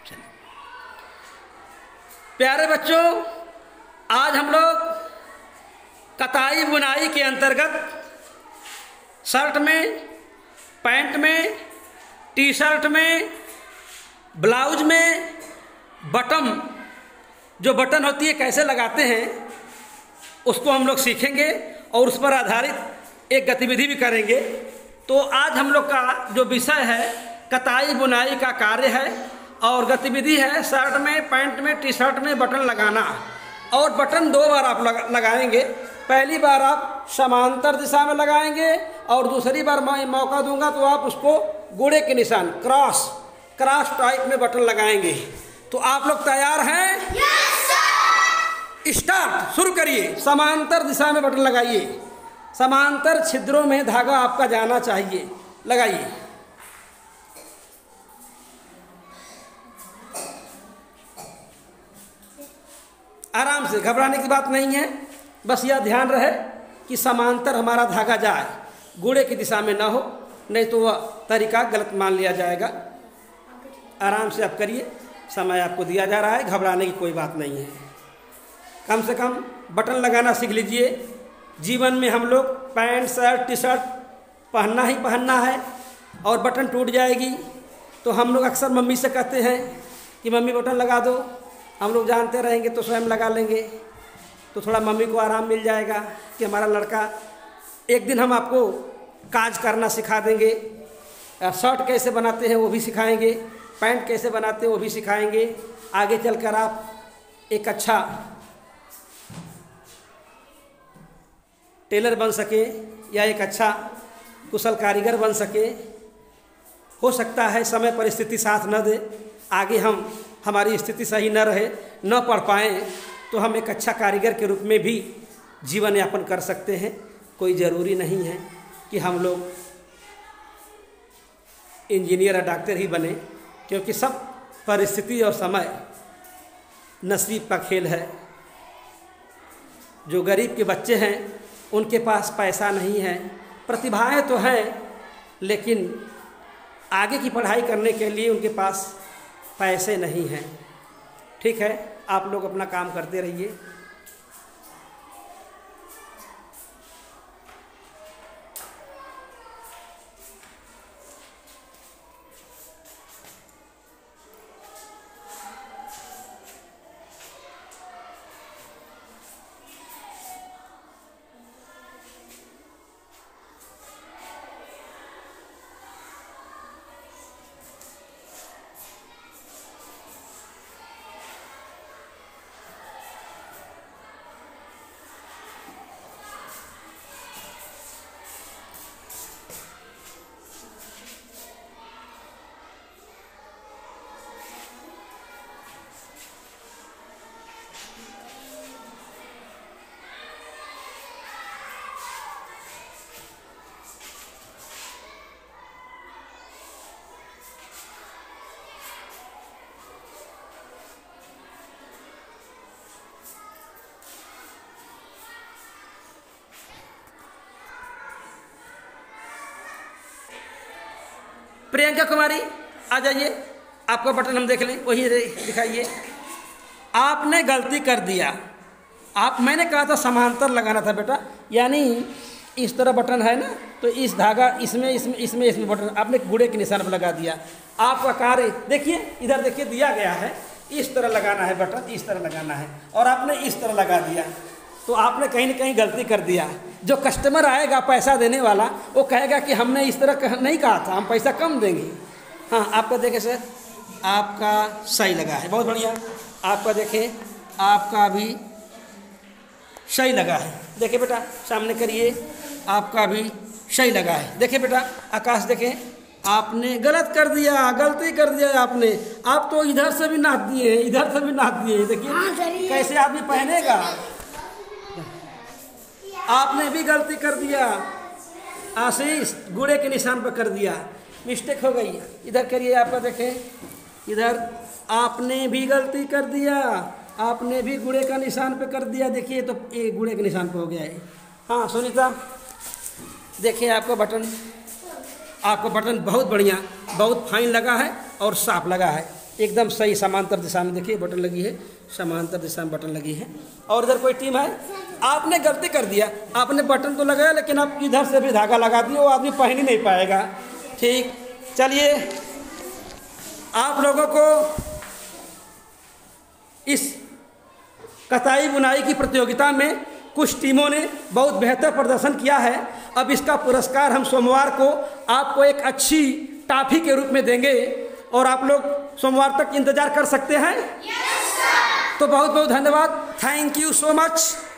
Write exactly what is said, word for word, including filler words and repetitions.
चलिए प्यारे बच्चों, आज हम लोग कताई बुनाई के अंतर्गत शर्ट में, पैंट में, टी शर्ट में, ब्लाउज में बटन, जो बटन होती है कैसे लगाते हैं उसको हम लोग सीखेंगे और उस पर आधारित एक गतिविधि भी करेंगे। तो आज हम लोग का जो विषय है कताई बुनाई का कार्य है और गतिविधि है शर्ट में, पैंट में, टी शर्ट में बटन लगाना। और बटन दो बार आप लगा, लगाएंगे। पहली बार आप समांतर दिशा में लगाएंगे और दूसरी बार मैं मौका दूंगा तो आप उसको गुणे के निशान, क्रॉस क्रॉस टाइप में बटन लगाएंगे। तो आप लोग तैयार हैं? Yes sir. स्टार्ट, शुरू करिए। समांतर दिशा में बटन लगाइए। समांतर छिद्रों में धागा आपका जाना चाहिए। लगाइए। आराम से, घबराने की बात नहीं है। बस यह ध्यान रहे कि समांतर हमारा धागा जाए, गुणे की दिशा में ना हो, नहीं तो वह तरीका गलत मान लिया जाएगा। आराम से आप करिए, समय आपको दिया जा रहा है, घबराने की कोई बात नहीं है। कम से कम बटन लगाना सीख लीजिए। जीवन में हम लोग पैंट शर्ट टी शर्ट पहनना ही पहनना है और बटन टूट जाएगी तो हम लोग अक्सर मम्मी से कहते हैं कि मम्मी बटन लगा दो। हम लोग जानते रहेंगे तो स्वयं लगा लेंगे, तो थोड़ा मम्मी को आराम मिल जाएगा कि हमारा लड़का। एक दिन हम आपको काज करना सिखा देंगे, शर्ट कैसे बनाते हैं वो भी सिखाएंगे, पैंट कैसे बनाते हैं वो भी सिखाएंगे। आगे चलकर आप एक अच्छा टेलर बन सके या एक अच्छा कुशल कारीगर बन सके। हो सकता है समय परिस्थिति साथ न दे, आगे हम हमारी स्थिति सही न रहे, न पढ़ पाएँ तो हम एक अच्छा कारीगर के रूप में भी जीवन यापन कर सकते हैं। कोई ज़रूरी नहीं है कि हम लोग इंजीनियर या डॉक्टर ही बने, क्योंकि सब परिस्थिति और समय नसीब का खेल है। जो गरीब के बच्चे हैं उनके पास पैसा नहीं है, प्रतिभाएं तो हैं लेकिन आगे की पढ़ाई करने के लिए उनके पास पैसे नहीं हैं। ठीक है, आप लोग अपना काम करते रहिए। प्रियंका कुमारी आ जाइए, आपका बटन हम देख लें, वही दिखाइए। आपने गलती कर दिया। आप, मैंने कहा था समांतर लगाना था बेटा, यानी इस तरह बटन है ना, तो इस धागा इसमें इसमें इसमें इसमें बटन आपने गुणे के निशान पर लगा दिया। आपका कार्य देखिए, इधर देखिए दिया गया है, इस तरह लगाना है बटन, इस तरह लगाना है, और आपने इस तरह लगा दिया। तो आपने कहीं ना कहीं गलती कर दिया। जो कस्टमर आएगा पैसा देने वाला, वो कहेगा कि हमने इस तरह नहीं कहा था, हम पैसा कम देंगे। हाँ, आपका देखें सर, आपका सही लगा है, बहुत बढ़िया। आपका देखें, आपका भी सही लगा है। देखिए बेटा, सामने करिए, आपका भी सही लगा है। देखिए बेटा, आकाश देखें, आपने गलत कर दिया, गलती कर दिया आपने। आप तो इधर से भी नाप दिए, इधर से भी नाप दिए। देखिए कैसे आदमी पहनेगा। आपने भी गलती कर दिया। आशीष गुणे के निशान पर कर दिया, मिस्टेक हो गई। इधर करिए, आपका देखें, इधर आपने भी गलती कर दिया, आपने भी गुणे का निशान पे कर दिया। देखिए तो ये गुणे के निशान पे हो गया है। हाँ सुनीता, देखिए आपका बटन, आपका बटन बहुत बढ़िया, बहुत फाइन लगा है और साफ लगा है। एकदम सही समांतर दिशा में देखिए बटन लगी है, समांतर दिशा में बटन लगी है। और इधर कोई टीम है, आपने गलती कर दिया, आपने बटन तो लगाया लेकिन आप इधर से भी धागा लगा दिए, वो आदमी पहन ही नहीं पाएगा। ठीक, चलिए आप लोगों को इस कताई बुनाई की प्रतियोगिता में कुछ टीमों ने बहुत बेहतर प्रदर्शन किया है। अब इसका पुरस्कार हम सोमवार को आपको एक अच्छी टॉफी के रूप में देंगे और आप लोग सोमवार तक इंतजार कर सकते हैं। Yes sir. तो बहुत बहुत धन्यवाद, थैंक यू सो मच।